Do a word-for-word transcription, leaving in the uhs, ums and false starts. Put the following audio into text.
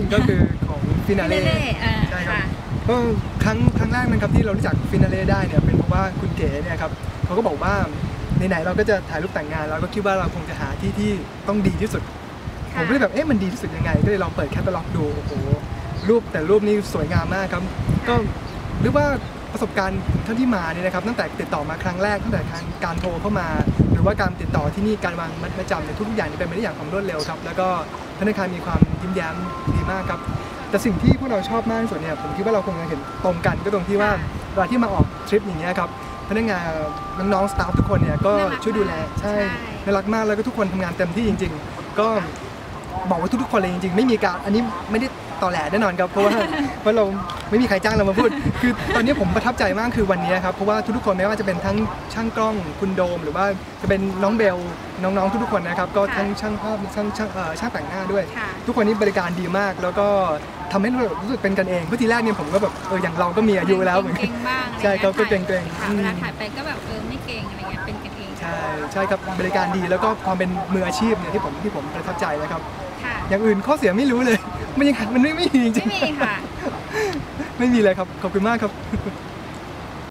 ก็คือของฟินาเล่ใช่ครับก็ครั้งครั้งแรกนะครับที่เรารู้จักฟินาเล่ได้เนี่ยเป็นเพราะว่าคุณเก๋เนี่ยครับเขาก็บอกว่าไหนๆเราก็จะถ่ายรูปแต่งงานเราก็คิดว่าเราคงจะหาที่ที่ต้องดีที่สุดผมก็เลยแบบเอ๊ะมันดีที่สุดยังไงก็เลยลองเปิดแคตตาล็อกดูโอ้โหรูปแต่รูปนี้สวยงามมากครับก็หรือว่าประสบการณ์เท่าที่มาเนี่ยนะครับตั้งแต่ติดต่อมาครั้งแรกตั้งแต่การโทรเข้ามาหรือว่าการติดต่อที่นี่การวางมัดประจำในทุกอย่างเป็นไปได้อย่างความรวดเร็วครับแล้วก็พนักงานมีความยิ้มแย้มดีมากครับแต่สิ่งที่พวกเราชอบมากที่สุดเนี่ยผมคิดว่าเราคงจะเห็นตรงกันก็ตรงที่ว่าเวลาที่มาออกทริปอย่างเงี้ยครับพนักงานน้องๆสตาฟทุกคนเนี่ยก็ช่วยดูแลใช่น่ารักมากแล้วก็ทุกคนทำงานเต็มที่จริงๆก็บอกว่าทุกๆคนเลยจริงๆไม่มีการอันนี้ไม่ได้ต่อแหลแน่นอนครับเพราะว่าเพราะเราไม่มีใครจ้างเรามาพูดคือตอนนี้ผมประทับใจมากคือวันนี้ครับเพราะว่าทุกๆคนไม่ว่าจะเป็นทั้งช่างกล้องคุณโดมหรือว่าจะเป็นน้องเบลน้องๆทุกๆคนนะครับก็ทั้งช่างภาพช่างช่างช่างแต่งหน้าด้วยทุกคนนี้บริการดีมากแล้วก็ทำให้เรารู้สึกเป็นกันเองเพราะทีแรกเนี่ยผมก็แบบเอออย่างเราก็มีอายุแล้วเหมือนกันใช่เขาก็เก่งๆเวลาถ่ายไปก็แบบเออไม่เก่งอะไรเงี้ยเป็นกันเองใช่ใช่ครับบริการดีแล้วก็ความเป็นมืออาชีพเนี่ยที่ผมที่ผมประทับใจนะครับอย่างอื่นข้อเสียไม่รู้เลยมันยังมันไม่มีจริงๆไม่มีค่ะไม่มีเลยครับขอบคุณมากครับ